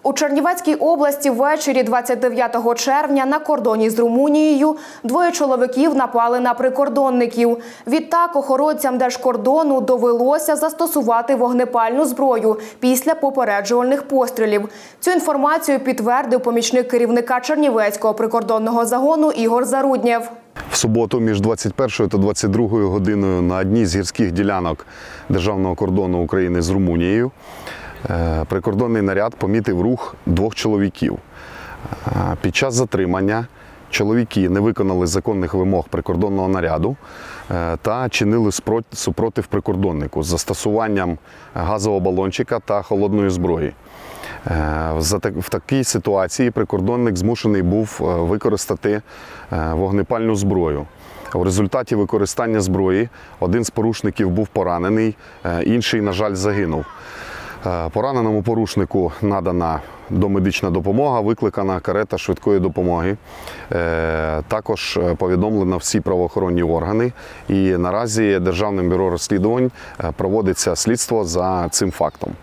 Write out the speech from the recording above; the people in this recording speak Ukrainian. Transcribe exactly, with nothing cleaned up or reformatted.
У Чернівецькій області ввечері двадцять дев'ятого червня на кордоні з Румунією двоє чоловіків напали на прикордонників. Відтак охоронцям держкордону довелося застосувати вогнепальну зброю після попереджувальних пострілів. Цю інформацію підтвердив помічник керівника Чернівецького прикордонного загону Ігор Заруднєв. В суботу між двадцять першою та двадцять другою годиною на одній з гірських ділянок державного кордону України з Румунією прикордонний наряд помітив рух двох чоловіків. Під час затримання чоловіки не виконали законних вимог прикордонного наряду та чинили супротив прикордоннику з застосуванням газового балончика та холодної зброї. В такій ситуації прикордонник змушений був використати вогнепальну зброю. У результаті використання зброї один з порушників був поранений, інший, на жаль, загинув. Пораненому порушнику надана домедична допомога, викликана карета швидкої допомоги. Також повідомлено всі правоохоронні органи, і наразі Державним бюро розслідувань проводиться слідство за цим фактом.